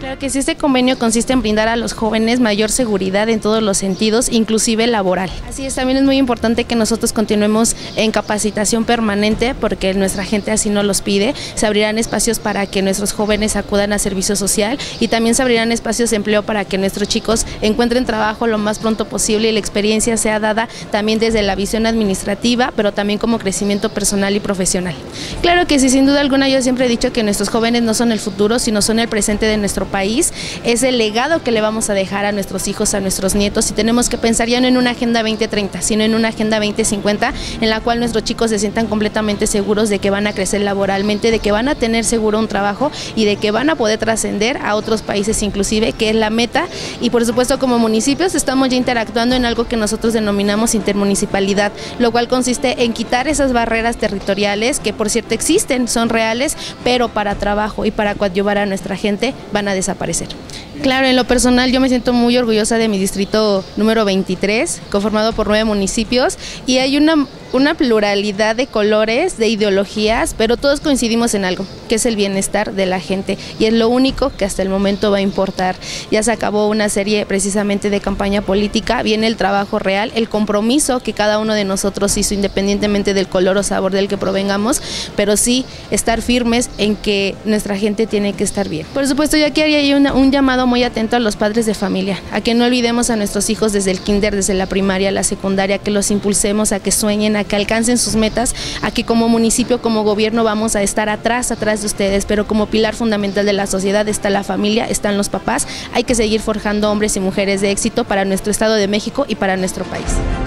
Claro que sí, este convenio consiste en brindar a los jóvenes mayor seguridad en todos los sentidos, inclusive laboral. Así es, también es muy importante que nosotros continuemos en capacitación permanente porque nuestra gente así nos los pide. Se abrirán espacios para que nuestros jóvenes acudan a servicio social y también se abrirán espacios de empleo para que nuestros chicos encuentren trabajo lo más pronto posible y la experiencia sea dada también desde la visión administrativa, pero también como crecimiento personal y profesional. Claro que sí, sin duda alguna, yo siempre he dicho que nuestros jóvenes no son el futuro, sino son el presente de nuestro país, es el legado que le vamos a dejar a nuestros hijos, a nuestros nietos, y tenemos que pensar ya no en una agenda 2030, sino en una agenda 2050 en la cual nuestros chicos se sientan completamente seguros de que van a crecer laboralmente, de que van a tener seguro un trabajo y de que van a poder trascender a otros países inclusive, que es la meta. Y por supuesto, como municipios estamos ya interactuando en algo que nosotros denominamos intermunicipalidad, lo cual consiste en quitar esas barreras territoriales que por cierto existen, son reales, pero para trabajo y para coadyuvar a nuestra gente van a desaparecer. Claro, en lo personal yo me siento muy orgullosa de mi distrito número 23, conformado por 9 municipios, y hay una pluralidad de colores, de ideologías, pero todos coincidimos en algo, que es el bienestar de la gente, y es lo único que hasta el momento va a importar. Ya se acabó una serie precisamente de campaña política, viene el trabajo real, el compromiso que cada uno de nosotros hizo independientemente del color o sabor del que provengamos, pero sí estar firmes en que nuestra gente tiene que estar bien. Por supuesto, yo aquí haría un llamado muy atento a los padres de familia, a que no olvidemos a nuestros hijos desde el kinder, desde la primaria, la secundaria, que los impulsemos a que sueñen, a que alcancen sus metas, a que como municipio, como gobierno vamos a estar atrás de ustedes, pero como pilar fundamental de la sociedad está la familia, están los papás. Hay que seguir forjando hombres y mujeres de éxito para nuestro Estado de México y para nuestro país.